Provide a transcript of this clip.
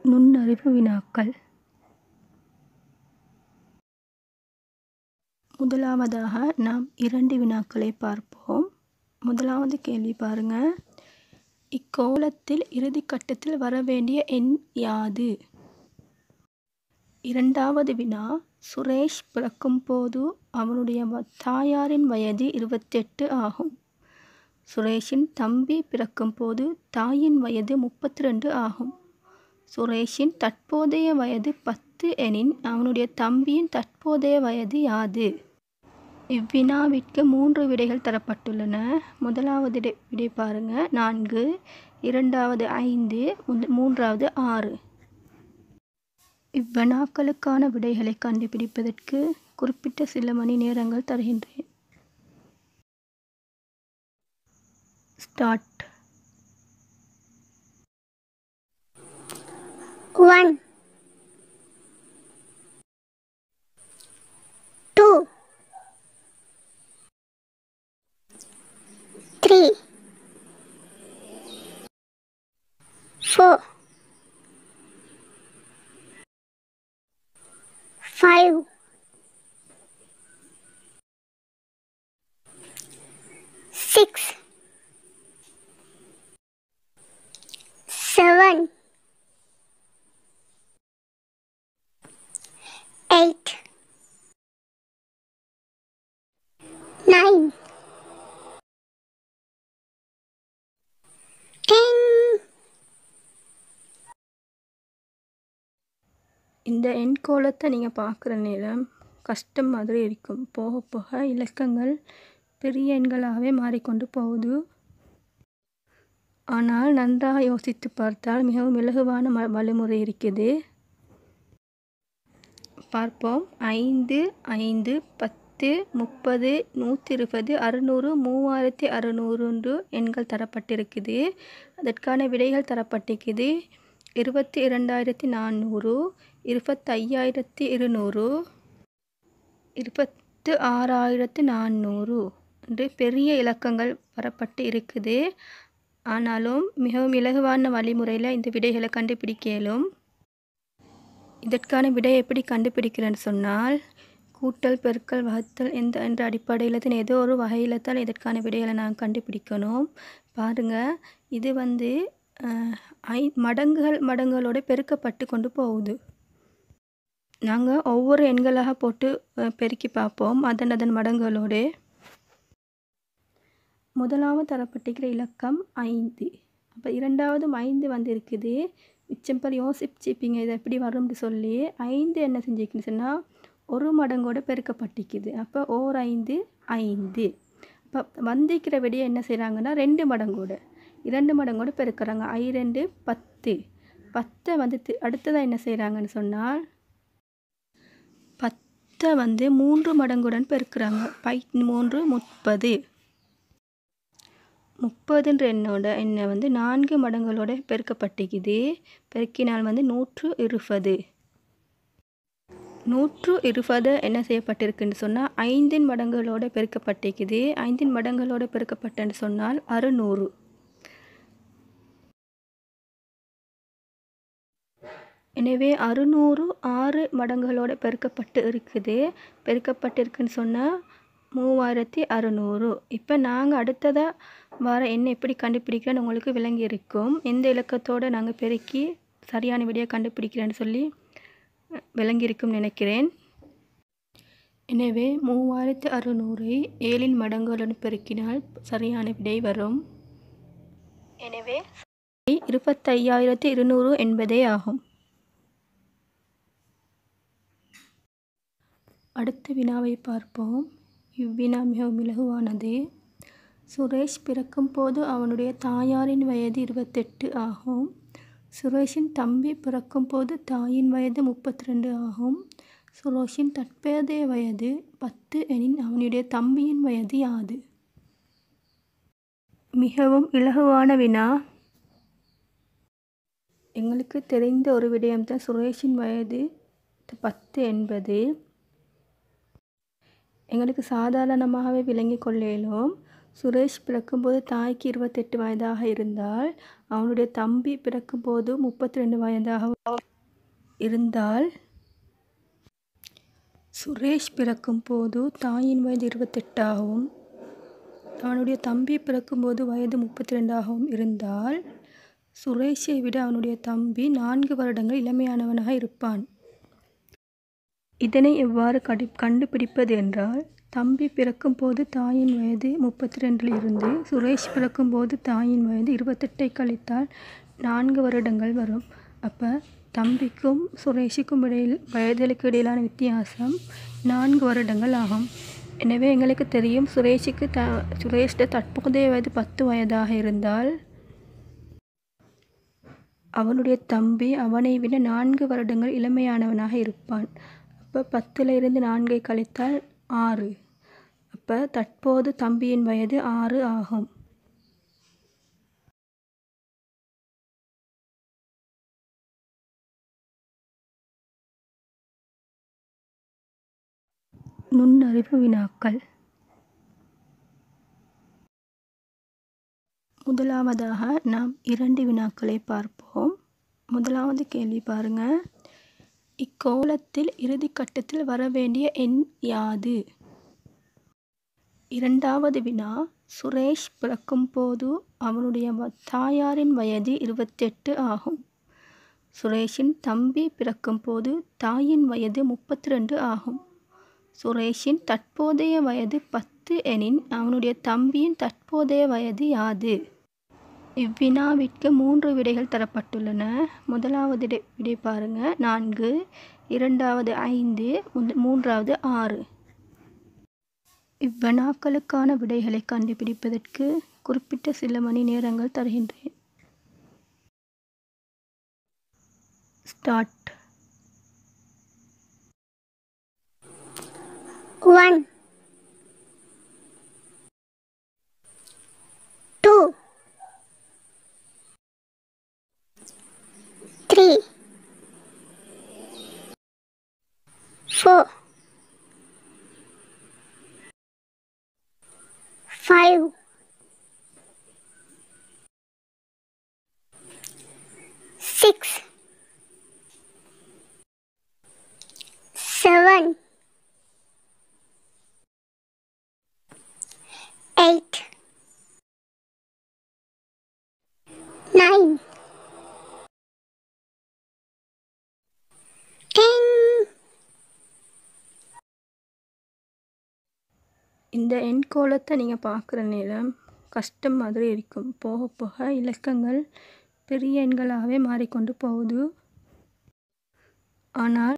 நுண்ணறிவு வினாக்கள். முதலாவதாக நாம் 2 வினாக்களை பார்ப்போம். முதலாவது கேள்வி பாருங்க. இக்கோளத்தில் இறுதி கட்டத்தில் வரவேண்டிய எண் யாது? இரண்டாவது வினா, சுரேஷ் பிறக்கும் போது அவனுடைய தாயாரின் வயது 28 ஆகும். சுரேஷின் தம்பி பிறக்கும் போது தாயின் வயது 32 ஆகும். சுரேஷின் தற்போதைய வயது 10 எனின் அவனுடைய தம்பியின் தற்போதைய வயது யாது? இவ்வினாவிற்கு 3 விடைகள் தரப்பட்டுள்ளன. முதலாவது விடை பாருங்க 4, இரண்டாவது 5, மூன்றாவது 6. இவ்வினாக்களுக்கான விடைகளை கண்டுபிடிப்பதற்கு குறிப்பிட்ட சில மணி நேரங்கள் தருகின்றேன். ஸ்டார்ட். 1 2 3 4 5 6 7 8 9 10. இந்த எண்கோளத்தை நீங்கள் பார்க்குற நேரம் கஷ்டம் மாதிரி இருக்கும். போக போக இலக்கங்கள் பெரிய எண்களாகவே மாறிக்கொண்டு போகுது. ஆனால் நன்றாக யோசித்து பார்த்தால் மிகவும் இலகுவான வழிமுறை இருக்குது. பார்ப்போம். 5, 5, 10, 30, 120, 600, 3600 எண்கள் தரப்பட்டிருக்குது. அதற்கான விடைகள் தரப்பட்டிருக்குது. 22,400, 25,200, 26,400 என்று பெரிய இலக்கங்கள் வரப்பட்டு இருக்குது. ஆனாலும் மிகவும் இலகுவான வழிமுறையில் இந்த விடைகளை கண்டுபிடிக்க இயலும். இதற்கான விடையை எப்படி கண்டுபிடிக்கிறேன்னு சொன்னால், கூட்டல், பெருக்கல், வகுத்தல் என்ற அடிப்படையில் தான் ஏதோ ஒரு வகையில் தான் இதற்கான விடைகளை நான் கண்டுபிடிக்கணும். பாருங்கள், இது மடங்குகளோடு பெருக்கப்பட்டு கொண்டு போகுது. நாங்கள் ஒவ்வொரு எண்களாக போட்டு பெருக்கி பார்ப்போம் அதன் மடங்குகளோடு. முதலாவது தரப்பட்டிருக்கிற இலக்கம் 5. அப்போ இரண்டாவது 5 இருக்குது. மிச்சம் பேர் யோசிச்சிப்பீங்க இதை எப்படி வரும்னு சொல்லி. 5 என்ன செஞ்சுக்கின்னு சொன்னால் ஒரு மடங்கோடு பெருக்கப்பட்டிருக்குது. அப்போ ஓர் 5 5. அப்போ வந்திருக்கிற விடையை என்ன செய்கிறாங்கன்னா 2 மடங்கோடு பெருக்கிறாங்க. 2 10. 10 அடுத்ததாக என்ன செய்கிறாங்கன்னு சொன்னால் 10 3 மடங்குடன் பெருக்கிறாங்க. 3 30. 30ன்ற எண்ணை 4 மடங்களோட பெருக்கப்பட்டிருக்குது. பெருக்கினால் 120. 120 என்ன செய்யப்பட்டிருக்குன்னு சொன்னால் 5 மடங்களோட பெருக்கப்பட்டிருக்குது. 5 மடங்களோட பெருக்கப்பட்டன்னு சொன்னால் 600. எனவே 600 6 மடங்களோட பெருக்கப்பட்டு இருக்குது. பெருக்கப்பட்டிருக்குன்னு சொன்னால் 3600. இப்போ நாங்கள் அடுத்ததாக வர எண்ணை எப்படி கண்டுபிடிக்கிறேன்னு உங்களுக்கு விளங்கி இருக்கும். எந்த இலக்கத்தோடு நாங்கள் பெருக்கி சரியான விடையை கண்டுபிடிக்கிறேன்னு சொல்லி விளங்கியிருக்கும்னு நினைக்கிறேன். எனவே 3600ஐ 7 மடங்களுடன் பெருக்கினால் சரியான விடை வரும். எனவே 25,200 என்பதே ஆகும். அடுத்த வினாவை பார்ப்போம். இவ்வினா மிகவும் இலகுவானது. சுரேஷ் பிறக்கும் போது அவனுடைய தாயாரின் வயது 28 ஆகும். சுரேஷின் தம்பி பிறக்கும் போது தாயின் வயது 32 ஆகும். சுரேஷின் தற்போதைய வயது 10 எனின் அவனுடைய தம்பியின் வயது யாது? மிகவும் இலகுவான வினா. எங்களுக்கு தெரிந்த ஒரு விடயம்தான் சுரேஷின் வயது 10 என்பது. எங்களுக்கு சாதாரணமாகவே விளங்கி கொள்ள இயலும். சுரேஷ் பிறக்கும்போது தாய்க்கு 28 வயதாக இருந்தால் அவனுடைய தம்பி பிறக்கும்போது 32 வயதாக இருந்தால் சுரேஷ் பிறக்கும்போது தாயின் வயது 28ஆகவும் அவனுடைய தம்பி பிறக்கும்போது வயது 32ஆகவும் இருந்தால் சுரேஷை விட அவனுடைய தம்பி 4 வருடங்கள் இளமையானவனாக இருப்பான். இதனை எவ்வாறு கண்டுபிடிப்பது என்றால், தம்பி பிறக்கும்போது தாயின் வயது 32 இருந்து சுரேஷ் பிறக்கும்போது தாயின் வயது 28 கழித்தால் 4 வருடங்கள் வரும். அப்போ தம்பிக்கும் சுரேஷுக்கும் வயதுகளுக்கு இடையிலான வித்தியாசம் 4 வருடங்கள் ஆகும். எனவே எங்களுக்கு தெரியும் சுரேஷோட தற்போதைய வயது 10 வயதாக இருந்தால் அவனுடைய தம்பி அவனை விட 4 வருடங்கள் இளமையானவனாக இருப்பான். அப்போ 10ல் இருந்து 4ஐ கழித்தால் 6. அப்போ தற்போது தம்பியின் வயது 6 ஆகும். நுண்ணறிவு வினாக்கள். முதலாவதாக நாம் 2 வினாக்களை பார்ப்போம். முதலாவது கேள்வி பாருங்க. இக்கோளத்தில் இறுதி கட்டத்தில் வரவேண்டிய எண் யாது? இரண்டாவது வினா, சுரேஷ் பிறக்கும்போது அவனுடைய தாயாரின் வயது 28 ஆகும். சுரேஷின் தம்பி பிறக்கும்போது தாயின் வயது 32 ஆகும். சுரேஷின் தற்போதைய வயது 10 எனின் அவனுடைய தம்பியின் தற்போதைய வயது யாது? இவ்வினாவிற்கு 3 விடைகள் தரப்பட்டுள்ளன. முதலாவது விடை பாருங்க 4, இரண்டாவது 5, மூன்றாவது 6. இவ்வினாக்களுக்கான விடைகளை கண்டுபிடிப்பதற்கு குறிப்பிட்ட சில மணி நேரங்கள் தருகின்றேன். ஸ்டார்ட். 1 2 3 4 5 6 7 8 9 10. இந்த எண்கோளத்தை நீங்கள் பார்க்குற நேரம் கஷ்டம் மாதிரி இருக்கும். போக போக இலக்கங்கள் பெரிய எண்களாகவே மாறிக்கொண்டு போகுது. ஆனால்